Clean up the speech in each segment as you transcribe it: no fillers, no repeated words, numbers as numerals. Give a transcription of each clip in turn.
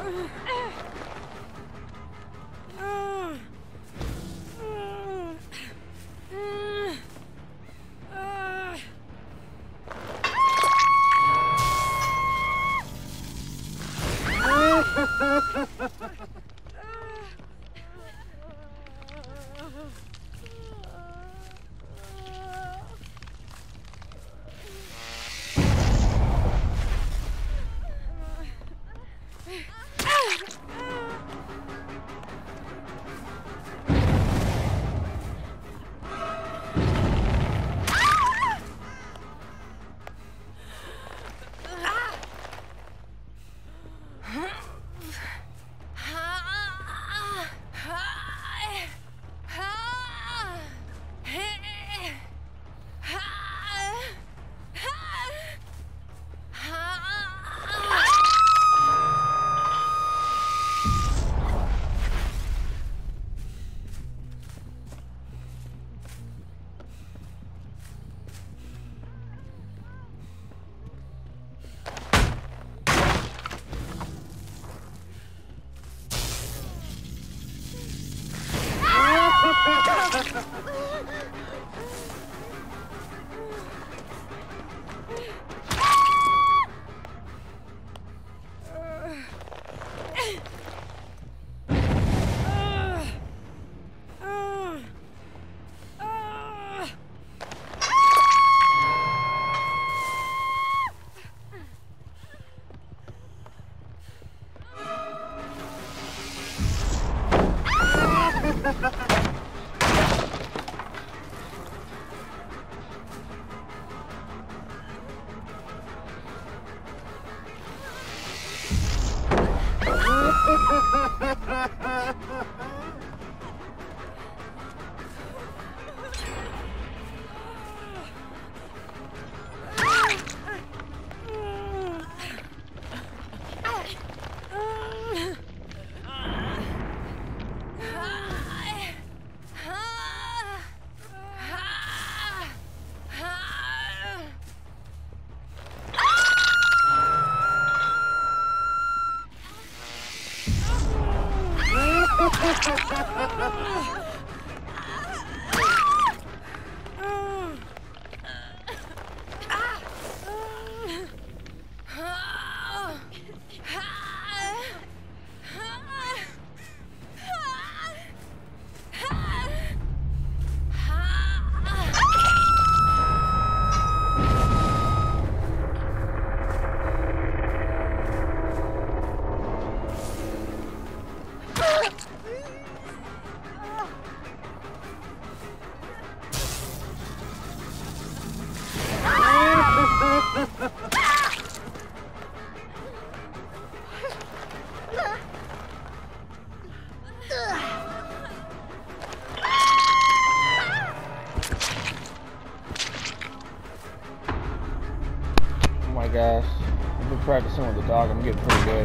Gosh, I've been practicing with the dog. I'm getting pretty good.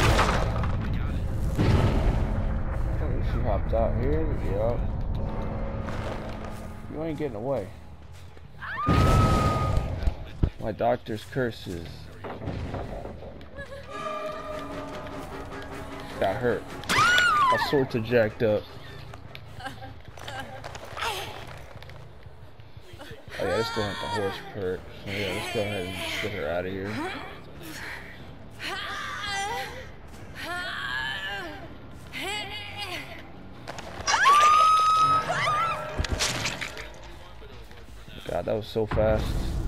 Oh, she hopped out here. Yup. You ain't getting away. My doctor's curses got hurt. I sorts of jacked up. Oh yeah, this still ain't the horse perk. So yeah, let's go ahead and get her out of here. God, that was so fast.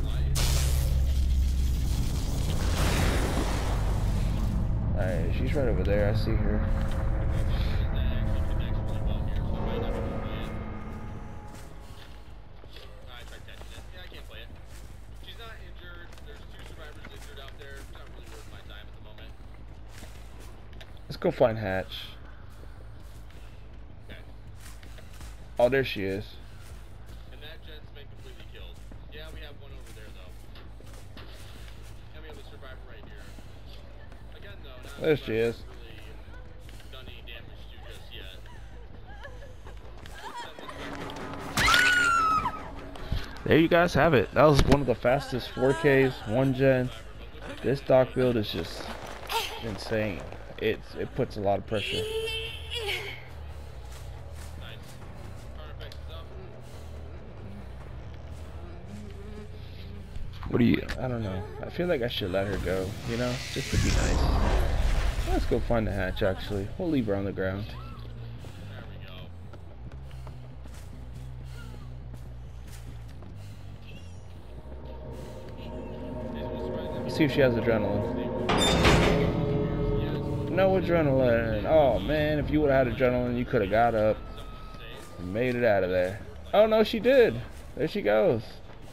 Alright, she's right over there. I see her. Let's go find Hatch. Okay. Oh, there she is. And that Jen's been completely killed. Yeah, we have one over there, though. And we have a survivor right here. Again, though, not There she is. really done any damage to just yet. There you guys have it. That was one of the fastest 4Ks, 1 gen. This dock build is just insane. it puts a lot of pressure. Nice. Perfect stuff. What do you? I don't know. I feel like I should let her go. You know, just to be nice. Let's go find the hatch. Actually, we'll leave her on the ground. There we go. Let's see if she has adrenaline. No adrenaline. Oh man, if you would have had adrenaline, you could have got up and made it out of there. Oh no, she did. There she goes.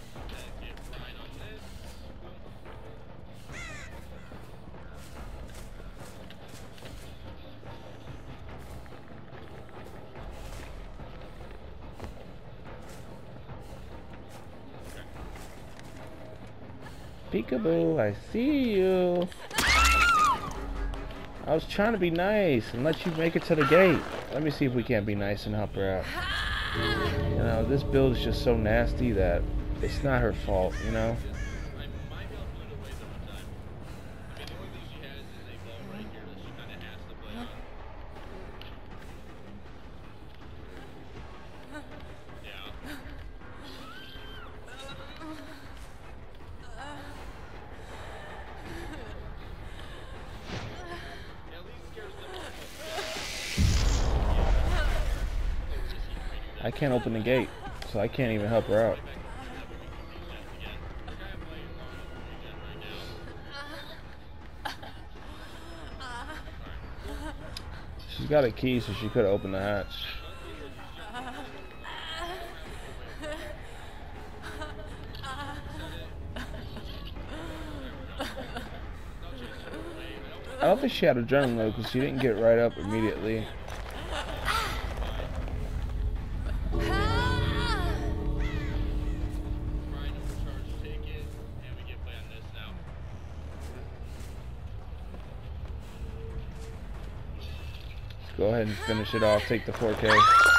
Peekaboo, I see you. I was trying to be nice and let you make it to the gate. Let me see if we can't be nice and help her out. You know, this build is just so nasty that it's not her fault, you know? I can't open the gate, so I can't even help her out. She's got a key, so she could have opened the hatch. I don't think she had adrenaline though, because she didn't get right up immediately. Go ahead and finish it off. Take the 4K.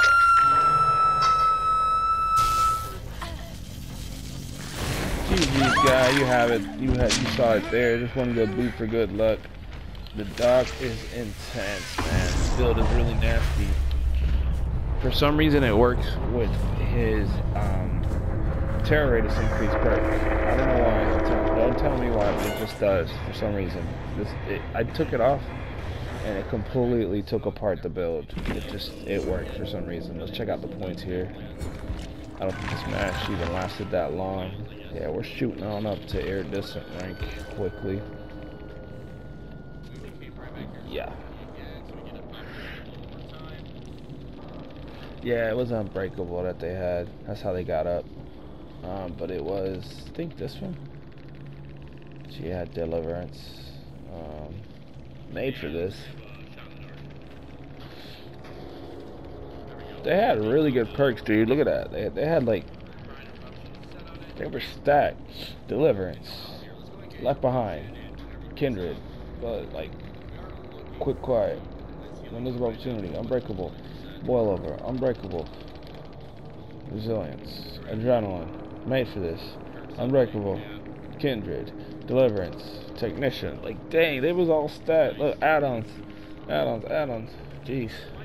GG's, guy. You have it. You saw it there. Just one good boot for good luck. The dog is intense, man. This build is really nasty. For some reason, it works with his terror radius increase perk. I don't know why. Don't tell me why, but it just does for some reason. I took it off, and it completely took apart the build. It worked for some reason. Let's check out the points here. I don't think this match even lasted that long. Yeah, we're shooting on up to iridescent rank quickly. Yeah. Yeah, it was unbreakable that they had. That's how they got up. But it was, I think this one. She had deliverance. Made for this. They had really good perks, dude. Look at that. They had like, they were stacked. Deliverance, Left Behind, Kindred, but like Quick Quiet, Windows of Opportunity, Unbreakable, Boil Over, Unbreakable, Resilience, Adrenaline, Made for This, Unbreakable, Kindred, Deliverance, Technician. Like dang, they was all stacked. Look, add-ons. Jeez.